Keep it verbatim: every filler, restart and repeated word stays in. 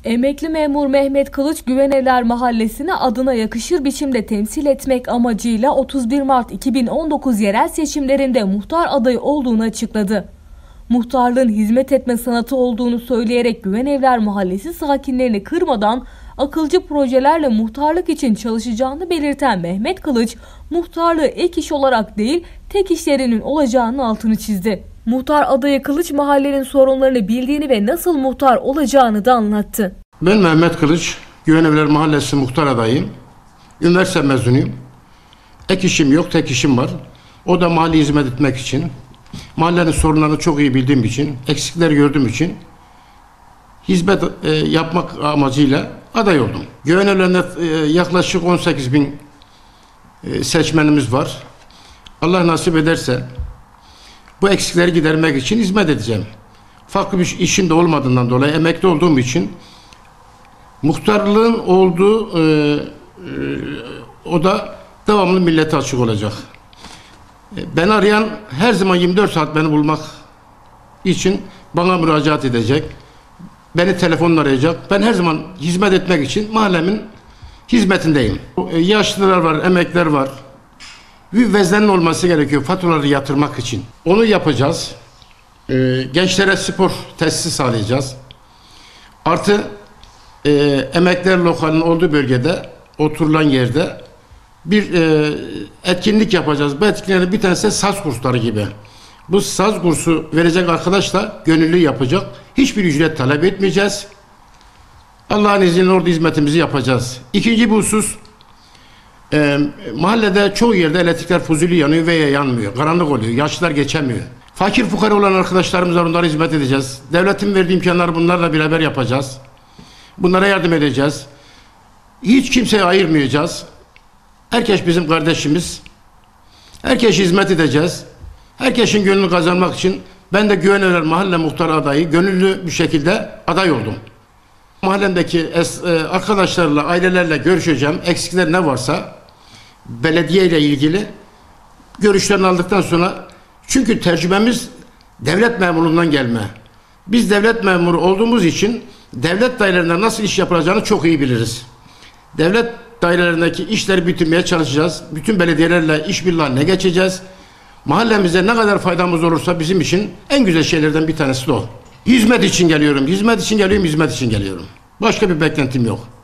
Emekli memur Mehmet Kılıç, Güvenevler Mahallesi'ni adına yakışır biçimde temsil etmek amacıyla otuz bir Mart iki bin on dokuz yerel seçimlerinde muhtar adayı olduğunu açıkladı. Muhtarlığın hizmet etme sanatı olduğunu söyleyerek Güvenevler Mahallesi sakinlerini kırmadan akılcı projelerle muhtarlık için çalışacağını belirten Mehmet Kılıç, muhtarlığı ek iş olarak değil, tek işlerinin olacağının altını çizdi. Muhtar adayı Kılıç, mahallenin sorunlarını bildiğini ve nasıl muhtar olacağını da anlattı. Ben Mehmet Kılıç, Güvenevler Mahallesi muhtar adayıyım. Üniversite mezunuyum. Ek işim yok, tek işim var. O da mahalle hizmet etmek için. Mahallenin sorunlarını çok iyi bildiğim için, eksikleri gördüğüm için hizmet e, yapmak amacıyla aday oldum. Güvenevler'de e, yaklaşık on sekiz bin e, seçmenimiz var. Allah nasip ederse bu eksikleri gidermek için hizmet edeceğim. Farklı bir işim de olmadığından dolayı, emekli olduğum için muhtarlığın olduğu e, e, o da devamlı millete açık olacak. E, beni arayan her zaman yirmi dört saat beni bulmak için bana müracaat edecek. Beni telefonla arayacak. Ben her zaman hizmet etmek için mahallemin hizmetindeyim. E, yaşlılar var, emekliler var. Bir veznenin olması gerekiyor faturaları yatırmak için. Onu yapacağız. Ee, gençlere spor tesisi sağlayacağız. Artı e, emekliler lokalinin olduğu bölgede, oturulan yerde bir e, etkinlik yapacağız. Bu etkinliklerin bir tanesi saz kursları gibi. Bu saz kursu verecek arkadaş da gönüllü yapacak. Hiçbir ücret talep etmeyeceğiz. Allah'ın izniyle orada hizmetimizi yapacağız. İkinci bir husus, E, mahallede çoğu yerde elektrikler fuzuli yanıyor veya yanmıyor. Karanlık oluyor. Yaşlılar geçemiyor. Fakir fukara olan arkadaşlarımız var. Onlara hizmet edeceğiz. Devletin verdiği imkanları bunlarla beraber yapacağız. Bunlara yardım edeceğiz. Hiç kimseye ayırmayacağız. Herkes bizim kardeşimiz. Herkes hizmet edeceğiz. Herkesin gönlünü kazanmak için ben de Güvenevler Mahalle Muhtarı adayı gönüllü bir şekilde aday oldum. Mahallemdeki arkadaşlarla, ailelerle görüşeceğim. Eksikler ne varsa belediye ile ilgili görüşlerini aldıktan sonra, çünkü tecrübemiz devlet memurluğundan gelme. Biz devlet memuru olduğumuz için devlet dairelerinde nasıl iş yapılacağını çok iyi biliriz. Devlet dairelerindeki işleri bitirmeye çalışacağız. Bütün belediyelerle işbirliğine geçeceğiz. Mahallemize ne kadar faydamız olursa bizim için en güzel şeylerden bir tanesi de o. Hizmet için geliyorum, hizmet için geliyorum, hizmet için geliyorum. Başka bir beklentim yok.